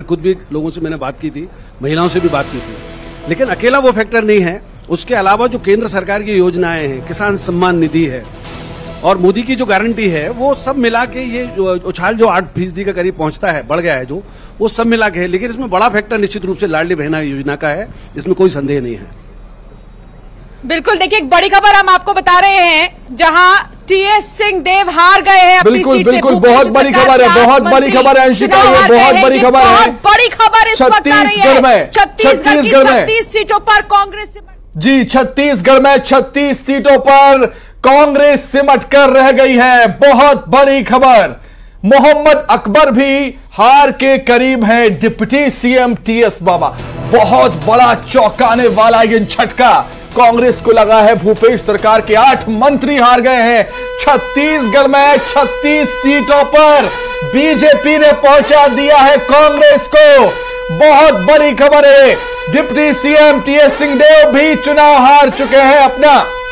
खुद भी लोगों से मैंने बात की थी, महिलाओं से भी बात की थी, लेकिन अकेला वो फैक्टर नहीं है। उसके अलावा जो केंद्र सरकार की योजनाएं हैं, किसान सम्मान निधि है और मोदी की जो गारंटी है, वो सब मिला के ये उछाल जो 8% के करीब पहुंचता है, बढ़ गया है जो, वो सब मिला के है। लेकिन इसमें बड़ा फैक्टर निश्चित रूप से लाडली बहना योजना का है, इसमें कोई संदेह नहीं है। बिल्कुल, देखिए एक बड़ी खबर हम आपको बता रहे हैं, जहां टीएस सिंहदेव हार गए हैं अपनी सीट से। बिल्कुल, बहुत बड़ी खबर है, बहुत बड़ी खबर है अंशिका, ये बहुत बड़ी खबर है, बहुत बड़ी खबर इस वक्त आ रही है। छत्तीसगढ़ की 36 सीटों पर कांग्रेस जी, छत्तीसगढ़ में 36 सीटों पर कांग्रेस सिमट कर रह गई है। बहुत बड़ी खबर, मोहम्मद अकबर भी हार के करीब है। डिप्टी सीएम टीएस बाबा, बहुत बड़ा चौंकाने वाला ये झटका कांग्रेस को लगा है। भूपेश सरकार के 8 मंत्री हार गए हैं। छत्तीसगढ़ में 36 सीटों पर बीजेपी ने पहुंचा दिया है कांग्रेस को। बहुत बड़ी खबर है, डिप्टी सीएम टीएस सिंहदेव भी चुनाव हार चुके हैं अपना।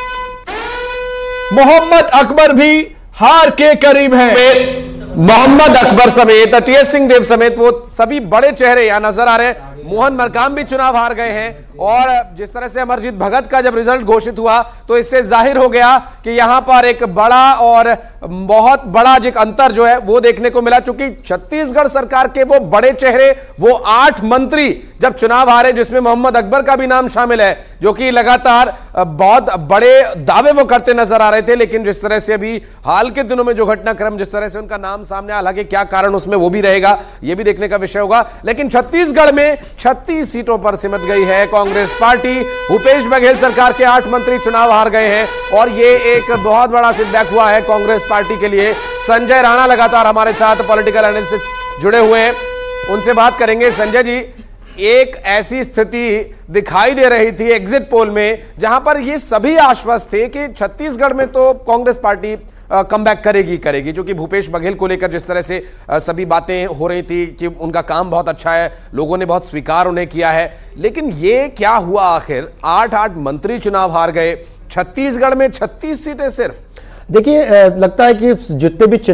मोहम्मद अकबर भी हार के करीब है। मोहम्मद अकबर समेत टीएस सिंहदेव समेत वो सभी बड़े चेहरे यहां नजर आ रहे हैं। मोहन मरकाम भी चुनाव हार गए हैं और जिस तरह से अमरजीत भगत का जब रिजल्ट घोषित हुआ तो इससे जाहिर हो गया कि यहां पर एक बड़ा और बहुत बड़ा जो अंतर जो है वो देखने को मिला। चूंकि छत्तीसगढ़ सरकार के वो बड़े चेहरे, वो 8 मंत्री जब चुनाव हारे, जिसमें मोहम्मद अकबर का भी नाम शामिल है, जो कि लगातार बहुत बड़े दावे वो करते नजर आ रहे थे। लेकिन जिस तरह से अभी हाल के दिनों में जो घटनाक्रम, जिस तरह से उनका नाम सामने, हालांकि क्या कारण उसमें वो भी रहेगा, ये भी देखने का विषय होगा। लेकिन छत्तीसगढ़ में 36 सीटों पर सिमट गई है कांग्रेस पार्टी। भूपेश बघेल सरकार के 8 मंत्री चुनाव हार गए हैं और ये एक बहुत बड़ा सेटबैक हुआ है कांग्रेस पार्टी के लिए। संजय राणा लगातार हमारे साथ पॉलिटिकल एनालिस्ट जुड़े हुए हैं, उनसे बात करेंगे। संजय जी, एक ऐसी स्थिति दिखाई दे रही थी एग्जिट पोल में जहां पर ये सभी आश्वस्त थे कि छत्तीसगढ़ में तो कांग्रेस पार्टी कमबैक करेगी, जो कि भूपेश बघेल को लेकर जिस तरह से सभी बातें हो रही थी कि उनका काम बहुत अच्छा है, लोगों ने बहुत स्वीकार उन्हें किया है। लेकिन ये क्या हुआ आखिर? 8 मंत्री चुनाव हार गए, छत्तीसगढ़ में 36 सीटें सिर्फ। देखिए, लगता है कि जितने भी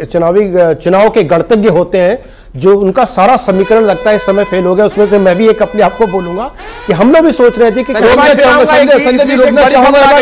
चुनाव के गणतज्ञ होते हैं, जो उनका सारा समीकरण लगता है इस समय फेल हो गया। उसमें से मैं भी एक अपने आप को बोलूंगा कि हम लोग भी सोच रहे थे कि संजय जी रोकना चाहूंगा।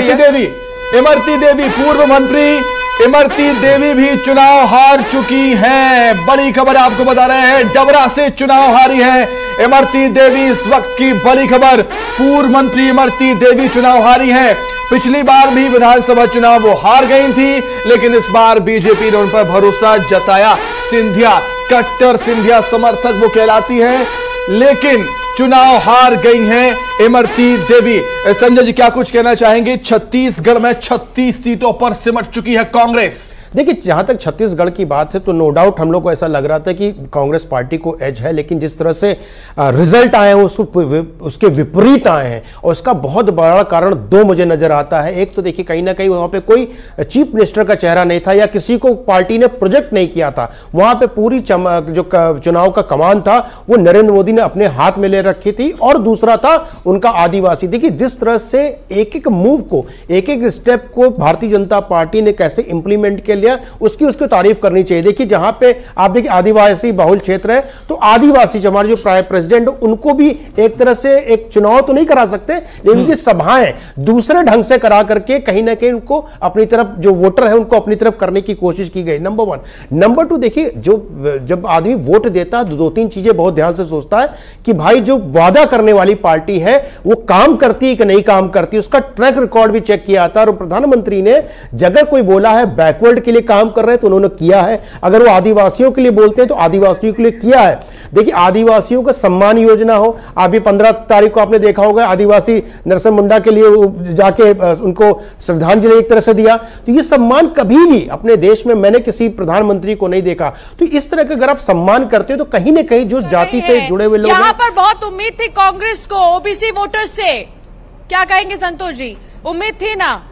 इमरती देवी पूर्व मंत्री इमरती देवी भी चुनाव हार चुकी हैं। बड़ी खबर आपको बता रहे हैं, डबरा से चुनाव हारी है इमरती देवी। इस वक्त की बड़ी खबर, पूर्व मंत्री इमरती देवी चुनाव हारी है। पिछली बार भी विधानसभा चुनाव वो हार गई थी, लेकिन इस बार बीजेपी ने उन पर भरोसा जताया। सिंधिया, कट्टर सिंधिया समर्थक वो कहलाती हैं, लेकिन चुनाव हार गई हैं इमरती देवी। संजय जी, क्या कुछ कहना चाहेंगे? छत्तीसगढ़ में 36 सीटों पर सिमट चुकी है कांग्रेस। देखिए, जहां तक छत्तीसगढ़ की बात है तो नो डाउट हम लोग को ऐसा लग रहा था कि कांग्रेस पार्टी को एज है, लेकिन जिस तरह से रिजल्ट आए हैं उसके विपरीत आए हैं। और उसका बहुत बड़ा कारण 2 मुझे नजर आता है। एक तो देखिए, कहीं ना कहीं वहां पे कोई चीफ मिनिस्टर का चेहरा नहीं था या किसी को पार्टी ने प्रोजेक्ट नहीं किया था। वहां पे पूरी जो चुनाव का कमान था वो नरेंद्र मोदी ने अपने हाथ में ले रखी थी। और दूसरा था उनका आदिवासी। देखिए, जिस तरह से एक एक मूव को, एक एक स्टेप को भारतीय जनता पार्टी ने कैसे इंप्लीमेंट किया, उसकी तारीफ करनी चाहिए। देखिए, जहां पे आप देखिए आदिवासी बहुल क्षेत्र है, तो आदिवासी जो हमारे जो प्रेसिडेंट उनको भी एक तरह से एक चुनाव तो नहीं करा सकते, लेकिन उनकी सभाएं दूसरे ढंग से करा करके कहीं ना कहीं उनको अपनी तरफ, जो वोटर है उनको अपनी तरफ करने की कोशिश की गई। नंबर 1। नंबर 2, देखिए, जब आदमी वोट देता है तो 2-3 चीजें बहुत ध्यान से सोचता है कि भाई जो वादा करने वाली पार्टी है वो काम करती है कि नहीं काम करती, उसका ट्रैक रिकॉर्ड भी चेक किया था। और प्रधानमंत्री ने अगर कोई बोला है बैकवर्ड के लिए काम कर रहे हैं तो उन्होंने किया है, अगर वो आदिवासियों के लिए बोलते हैं तो आदिवासियों के लिए किया है। देखिए, आदिवासियों का सम्मान योजना हो, अभी 15 तारीख को आपने देखा होगा, आदिवासी नरसिम्हा मुंडा के लिए जाके उनको श्रद्धांजलि एक तरह से दिया। तो ये सम्मान कभी भी अपने देश में मैंने किसी प्रधानमंत्री को नहीं देखा। तो इस तरह का अगर आप सम्मान करते हो तो कहीं ना कहीं जो जाति से जुड़े हुए लोग, यहां पर बहुत उम्मीद थी कांग्रेस को ओबीसी वोटर्स से, क्या कहेंगे संतोष जी? उम्मीद थी ना?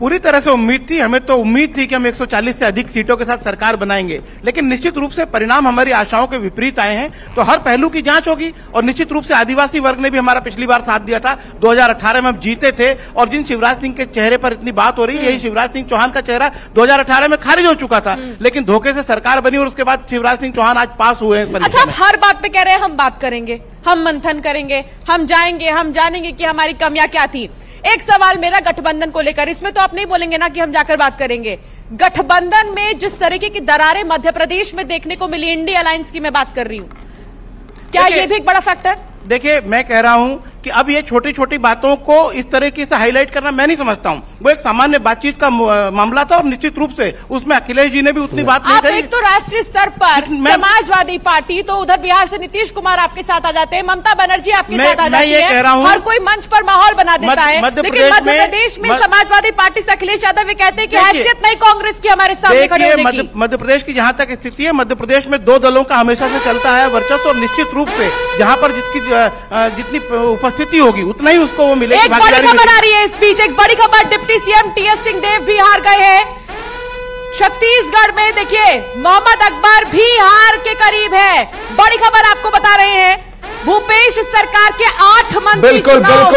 पूरी तरह से उम्मीद थी, हमें तो उम्मीद थी कि हम 140 से अधिक सीटों के साथ सरकार बनाएंगे, लेकिन निश्चित रूप से परिणाम हमारी आशाओं के विपरीत आए हैं। तो हर पहलू की जांच होगी और निश्चित रूप से आदिवासी वर्ग ने भी हमारा पिछली बार साथ दिया था। 2018 में हम जीते थे और जिन शिवराज सिंह के चेहरे पर इतनी बात हो रही है, यही शिवराज सिंह चौहान का चेहरा 2018 में खारिज हो चुका था, लेकिन धोखे से सरकार बनी और उसके बाद शिवराज सिंह चौहान आज पास हुए हैं। अच्छा, आप हर बात पे कह रहे हैं हम बात करेंगे, हम मंथन करेंगे, हम जाएंगे, हम जानेंगे कि हमारी कमियां क्या थी। एक सवाल मेरा गठबंधन को लेकर, इसमें तो आप नहीं बोलेंगे ना कि हम जाकर बात करेंगे। गठबंधन में जिस तरीके की दरारें मध्य प्रदेश में देखने को मिली, इंडिया अलायंस की मैं बात कर रही हूं, क्या ये भी एक बड़ा फैक्टर? देखिए, मैं कह रहा हूं कि अब ये छोटी छोटी बातों को इस तरीके से हाईलाइट करना मैं नहीं समझता हूं। वो एक सामान्य बातचीत का मामला था और निश्चित रूप से उसमें अखिलेश जी ने भी उतनी बात नहीं करी। एक तो राष्ट्रीय स्तर पर समाजवादी पार्टी, तो उधर बिहार से नीतीश कुमार आपके साथ आ जाते हैं, ममता बनर्जी आपके साथ आ जाती है, हर कोई मंच पर माहौल बना देता है, लेकिन मध्य प्रदेश में समाजवादी पार्टी से अखिलेश यादव ये कहते हैं कि हैसियत नहीं कांग्रेस की हमारे सामने खड़े होने की। मध्य प्रदेश की जहां तक स्थिति है, मध्य प्रदेश में दो दलों का हमेशा से चलता है वर्चस्व, और निश्चित रूप से जहां पर जितनी उपस्थिति होगी उतना ही उसको वो मिलेगी। एक बड़ी खबर आ रही है इस बीच, एक बड़ी खबर, डिप्टी सीएम टीएस सिंहदेव भी हार गए हैं छत्तीसगढ़ में। देखिए, मोहम्मद अकबर भी हार के करीब है। बड़ी खबर आपको बता रहे हैं, भूपेश सरकार के 8 मंत्री बिल्कुल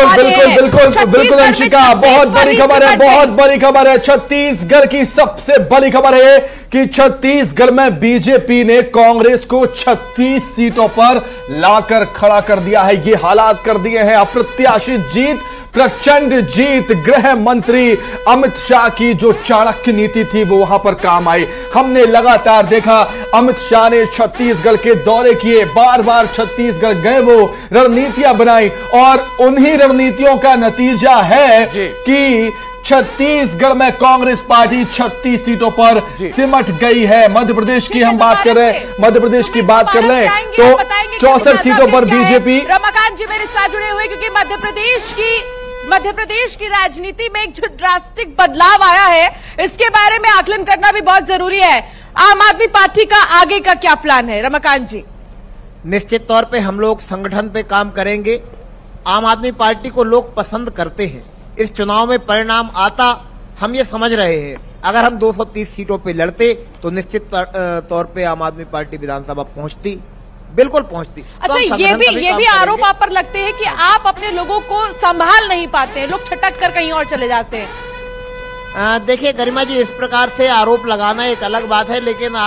अंशिका, बहुत बड़ी खबर है, बहुत बड़ी खबर है। छत्तीसगढ़ की सबसे बड़ी खबर है कि छत्तीसगढ़ में बीजेपी ने कांग्रेस को 36 सीटों पर लाकर खड़ा कर दिया है। ये हालात कर दिए हैं अप्रत्याशित जीत, प्रचंड जीत। गृह मंत्री अमित शाह की जो चाणक्य नीति थी वो वहां पर काम आई। हमने लगातार देखा, अमित शाह ने छत्तीसगढ़ के दौरे किए, बार बार छत्तीसगढ़ गए, वो रणनीतियां बनाई और उन्हीं रणनीतियों का नतीजा है कि छत्तीसगढ़ में कांग्रेस पार्टी 36 सीटों पर सिमट गई है। मध्य प्रदेश की हम बात कर रहे हैं, मध्य प्रदेश की बात कर रहे हैं तो 64 सीटों पर बीजेपी। रमाकांत जी मेरे साथ जुड़े हुए, क्योंकि मध्य प्रदेश की राजनीति में एक जो ड्रास्टिक बदलाव आया है, इसके बारे में आकलन करना भी बहुत जरूरी है। आम आदमी पार्टी का आगे का क्या प्लान है, रमाकांत जी? निश्चित तौर पे हम लोग संगठन पे काम करेंगे। आम आदमी पार्टी को लोग पसंद करते हैं, इस चुनाव में परिणाम आता हम ये समझ रहे हैं। अगर हम 230 सीटों पे लड़ते तो निश्चित तौर पे आम आदमी पार्टी विधानसभा पहुंचती, बिल्कुल पहुंचती। अच्छा, तो ये भी आरोप आप पर लगते हैं कि आप अपने लोगों को संभाल नहीं पाते हैं, लोग छटक कर कहीं और चले जाते हैं। देखिए गरिमा जी, इस प्रकार से आरोप लगाना एक अलग बात है, लेकिन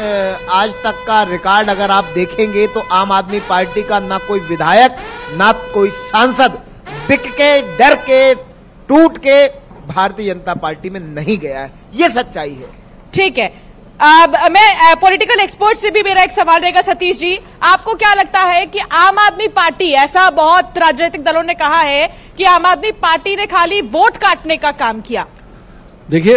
आज तक का रिकॉर्ड अगर आप देखेंगे तो आम आदमी पार्टी का ना कोई विधायक ना कोई सांसद बिक के, डर के, टूट के भारतीय जनता पार्टी में नहीं गया है। ये सच्चाई है। ठीक है, अब मैं पॉलिटिकल एक्सपर्ट से भी मेरा एक सवाल रहेगा। सतीश जी, आपको क्या लगता है कि आम आदमी पार्टी, ऐसा बहुत राजनीतिक दलों ने कहा है कि आम आदमी पार्टी ने खाली वोट काटने का काम किया? देखिए,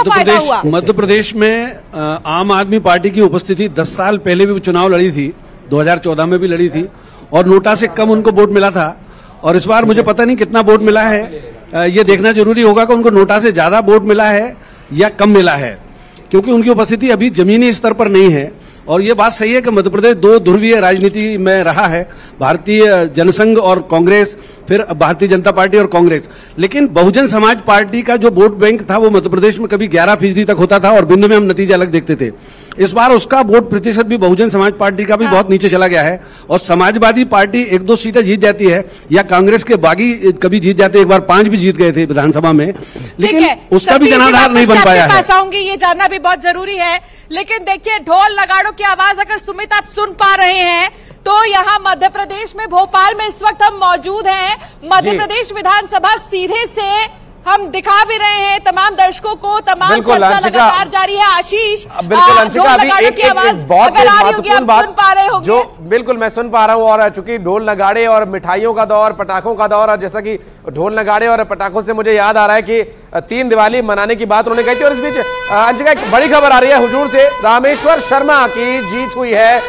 मध्य प्रदेश में आम आदमी पार्टी की उपस्थिति 10 साल पहले भी चुनाव लड़ी थी, 2014 में भी लड़ी थी और नोटा से कम उनको वोट मिला था। और इस बार मुझे पता नहीं कितना वोट मिला है, ये देखना जरूरी होगा कि उनको नोटा से ज्यादा वोट मिला है या कम मिला है, क्योंकि उनकी उपस्थिति अभी जमीनी स्तर पर नहीं है। और ये बात सही है कि मध्य प्रदेश 2 ध्रुवीय राजनीति में रहा है, भारतीय जनसंघ और कांग्रेस, फिर भारतीय जनता पार्टी और कांग्रेस। लेकिन बहुजन समाज पार्टी का जो वोट बैंक था वो मध्य प्रदेश में कभी 11% तक होता था और बिंदु में हम नतीजा अलग देखते थे। इस बार उसका वोट प्रतिशत भी बहुजन समाज पार्टी का भी बहुत नीचे चला गया है और समाजवादी पार्टी 1-2 सीटें जीत जाती है या कांग्रेस के बागी कभी जीत जाते, एक बार 5 भी जीत गए थे विधानसभा में, लेकिन उसका भी जनाधार नहीं बन पाया है। ये जानना भी बहुत जरूरी है। लेकिन देखिए, ढोल नगाड़ों की आवाज अगर सुमित आप सुन पा रहे हैं तो यहाँ मध्य प्रदेश में, भोपाल में इस वक्त हम मौजूद हैं। मध्य प्रदेश विधानसभा सीधे से हम दिखा भी रहे हैं तमाम दर्शकों को, तमाम चर्चा लगातार जारी है। आशीष, बिल्कुल अंशिका, अभी एक बहुत महत्वपूर्ण बात जो बिल्कुल मैं सुन पा रहा हूं, और चूंकि ढोल नगाड़े और मिठाइयों का दौर, पटाखों का दौर, और जैसा कि ढोल नगाड़े और पटाखों से मुझे याद आ रहा है कि 3 दिवाली मनाने की बात उन्होंने कही थी। और इस बीच अंशिका एक बड़ी खबर आ रही है हुजूर से, रामेश्वर शर्मा की जीत हुई है,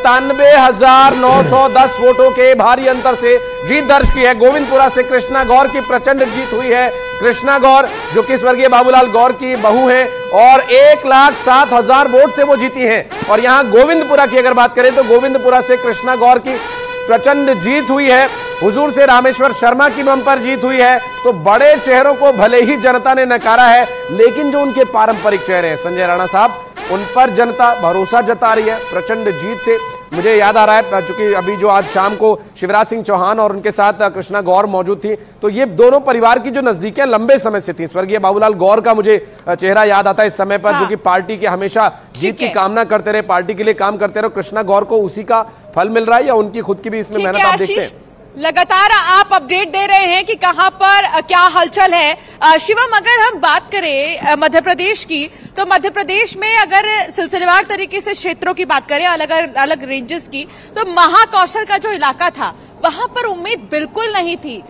97,910 वोटों के भारी अंतर से जीत दर्ज की है। गोविंदपुरा से कृष्णा गौर की प्रचंड जीत हुई है। कृष्णा गौर जो कि स्वर्गीय बाबूलाल गौर की बहू हैं और 1,07,000 वोट से वो जीती हैं। और यहां गोविंदपुरा की अगर बात करें तो गोविंदपुरा से कृष्णा गौर की प्रचंड जीत हुई है। हुजूर से रामेश्वर शर्मा की बंपर जीत हुई है। तो बड़े चेहरों को भले ही जनता ने नकारा है, लेकिन जो उनके पारंपरिक चेहरे हैं संजय राणा साहब, उन पर जनता भरोसा जता रही है प्रचंड जीत से। मुझे याद आ रहा है, चूंकि अभी जो आज शाम को शिवराज सिंह चौहान और उनके साथ कृष्णा गौर मौजूद थी, तो ये दोनों परिवार की जो नजदीकियां लंबे समय से थी। स्वर्गीय बाबूलाल गौर का मुझे चेहरा याद आता है इस समय पर, जो कि पार्टी के हमेशा जीत की कामना करते रहे, पार्टी के लिए काम करते रहे। कृष्णा गौर को उसी का फल मिल रहा है या उनकी खुद की भी इसमें मेहनत आप देखते हैं? लगातार आप अपडेट दे रहे हैं कि कहां पर क्या हलचल है। शिवम, अगर हम बात करें मध्य प्रदेश की, तो मध्य प्रदेश में अगर सिलसिलेवार तरीके से क्षेत्रों की बात करें, अलग अलग रेंजेस की, तो महाकौशल का जो इलाका था वहां पर उम्मीद बिल्कुल नहीं थी।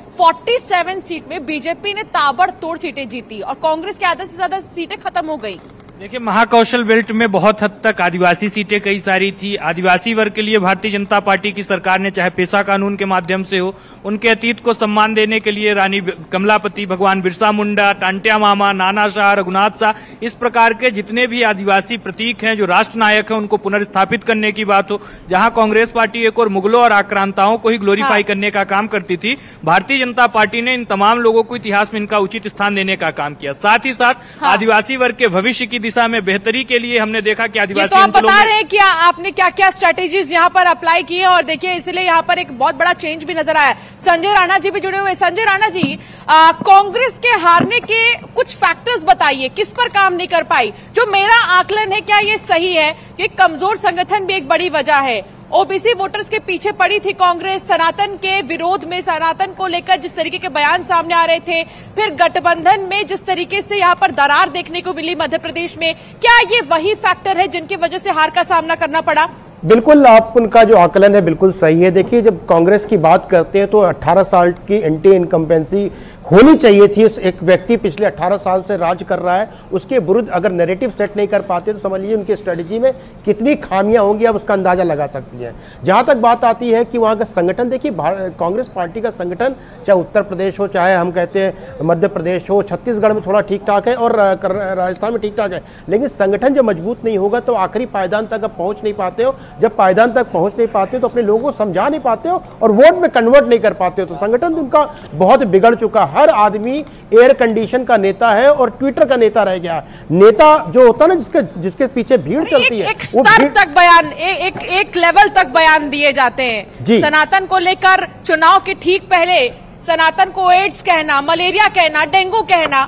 47 सीट में बीजेपी ने ताबड़तोड़ सीटें जीती और कांग्रेस के आधे से ज्यादा सीटें खत्म हो गई। देखिए, महाकौशल बेल्ट में बहुत हद तक आदिवासी सीटें कई सारी थी। आदिवासी वर्ग के लिए भारतीय जनता पार्टी की सरकार ने, चाहे पेशा कानून के माध्यम से हो, उनके अतीत को सम्मान देने के लिए रानी कमलापति, भगवान बिरसा मुंडा, टांटिया मामा, नाना शाह, रघुनाथ शाह, इस प्रकार के जितने भी आदिवासी प्रतीक हैं, जो राष्ट्र नायक हैं, उनको पुनर्स्थापित करने की बात हो। जहां कांग्रेस पार्टी एक और मुगलों और आक्रांताओं को ही ग्लोरीफाई करने का काम करती थी, भारतीय जनता पार्टी ने इन तमाम लोगों को इतिहास में इनका उचित स्थान देने का काम किया। साथ ही साथ आदिवासी वर्ग के भविष्य की दिशा में बेहतरी के लिए हमने देखा कि आदिवासी तो आप बता रहे हैं कि आपने क्या क्या स्ट्रेटेजीज यहाँ पर अप्लाई की है, और देखिए इसलिए यहाँ पर एक बहुत बड़ा चेंज भी नजर आया। संजय राणा जी भी जुड़े हुए। संजय राणा जी, कांग्रेस के हारने के कुछ फैक्टर्स बताइए, किस पर काम नहीं कर पाई? जो मेरा आकलन है, क्या ये सही है कि कमजोर संगठन भी एक बड़ी वजह है? ओबीसी वोटर्स के पीछे पड़ी थी कांग्रेस, सनातन के विरोध में, सनातन को लेकर जिस तरीके के बयान सामने आ रहे थे, फिर गठबंधन में जिस तरीके से यहाँ पर दरार देखने को मिली मध्य प्रदेश में, क्या ये वही फैक्टर है जिनकी वजह से हार का सामना करना पड़ा? बिल्कुल, आप उनका जो आकलन है बिल्कुल सही है। देखिए, जब कांग्रेस की बात करते हैं तो 18 साल की एंटी इनकम्बेंसी होनी चाहिए थी। एक व्यक्ति पिछले 18 साल से राज कर रहा है, उसके विरुद्ध अगर नैरेटिव सेट नहीं कर पाते तो समझ लीजिए उनकी स्ट्रेटजी में कितनी खामियां होंगी, आप उसका अंदाजा लगा सकती हैं। जहां तक बात आती है कि वहां का संगठन, देखिए कांग्रेस पार्टी का संगठन चाहे उत्तर प्रदेश हो, चाहे हम कहते हैं मध्य प्रदेश हो, छत्तीसगढ़ में थोड़ा ठीक ठाक है और राजस्थान में ठीक ठाक है, लेकिन संगठन जब मजबूत नहीं होगा तो आखिरी पायदान तक आप पहुंच नहीं पाते हो। जब पायदान तक पहुंच नहीं पाते तो अपने लोगों को समझा नहीं पाते हो और वोट में कन्वर्ट नहीं कर पाते हो, तो संगठन उनका बहुत बिगड़ चुका। हर आदमी एयर कंडीशन का नेता है और ट्विटर का नेता रह गया। नेता जो होता है ना, जिसके पीछे भीड़ चलती है, एक स्तर तक बयान, एक लेवल तक बयान दिए जाते हैं। सनातन को लेकर चुनाव के ठीक पहले सनातन को एड्स कहना, मलेरिया कहना, डेंगू कहना।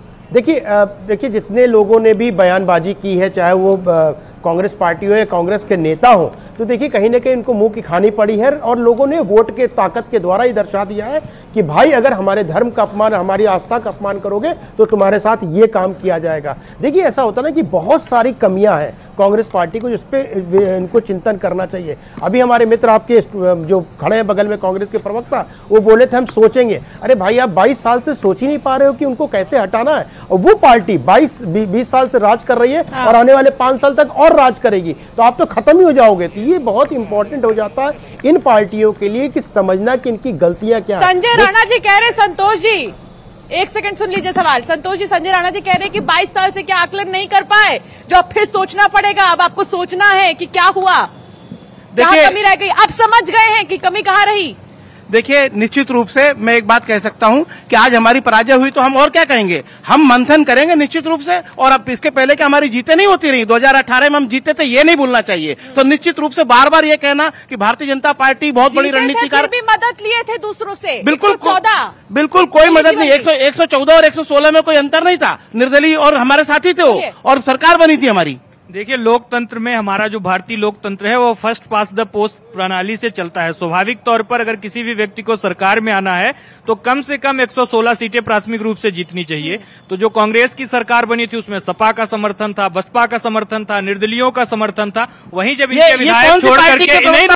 देखिए जितने लोगों ने भी बयानबाजी की है, चाहे वो कांग्रेस पार्टी हो या कांग्रेस के नेता हो, तो देखिए कहीं ना कहीं इनको मुंह की खानी पड़ी है और लोगों ने वोट के ताकत के द्वारा ही दर्शा दिया है कि भाई अगर हमारे धर्म का अपमान, हमारी आस्था का अपमान करोगे तो तुम्हारे साथ ये काम किया जाएगा। देखिए ऐसा होता ना कि बहुत सारी कमियां हैं कांग्रेस पार्टी को, जिसपे इनको चिंतन करना चाहिए। अभी हमारे मित्र आपके जो खड़े हैं बगल में कांग्रेस के प्रवक्ता, वो बोले थे हम सोचेंगे। अरे भाई, आप 22 साल से सोच ही नहीं पा रहे हो कि उनको कैसे हटाना है, और वो पार्टी 20 साल से राज कर रही है और आने वाले 5 साल तक और राज करेगी, तो आप तो खत्म ही हो जाओगे। तो ये बहुत इंपॉर्टेंट हो जाता है इन पार्टियों के लिए कि समझना कि इनकी गलतियां क्या है। संजय राणा जी कह रहे, संतोष जी एक सेकंड सुन लीजिए सवाल। संतोष जी, संजय राणा जी कह रहे हैं कि 22 साल से क्या आकलन नहीं कर पाए, जो अब फिर सोचना पड़ेगा। अब आपको सोचना है कि क्या हुआ, कहाँ कमी रह गई। अब समझ गए हैं कि कमी कहाँ रही। देखिए, निश्चित रूप से मैं एक बात कह सकता हूं कि आज हमारी पराजय हुई तो हम और क्या कहेंगे, हम मंथन करेंगे निश्चित रूप से। और अब इसके पहले कि हमारी जीतें नहीं होती रही, 2018 में हम जीते थे, ये नहीं भूलना चाहिए। तो निश्चित रूप से बार बार ये कहना कि भारतीय जनता पार्टी बहुत बड़ी रणनीतिकार, भी मदद लिए थे दूसरों से। बिल्कुल 114 कोई मदद नहीं, 114 और 116 में कोई अंतर नहीं था। निर्दलीय और हमारे साथी थे वो, और सरकार बनी थी हमारी। देखिए, लोकतंत्र में हमारा जो भारतीय लोकतंत्र है वो फर्स्ट पास द पोस्ट प्रणाली से चलता है। स्वाभाविक तौर पर अगर किसी भी व्यक्ति को सरकार में आना है तो कम से कम 116 सीटें प्राथमिक रूप से जीतनी चाहिए। तो जो कांग्रेस की सरकार बनी थी उसमें सपा का समर्थन था, बसपा का समर्थन था, निर्दलीयों का समर्थन था। वहीं जब इनके विधायक छोड़ करके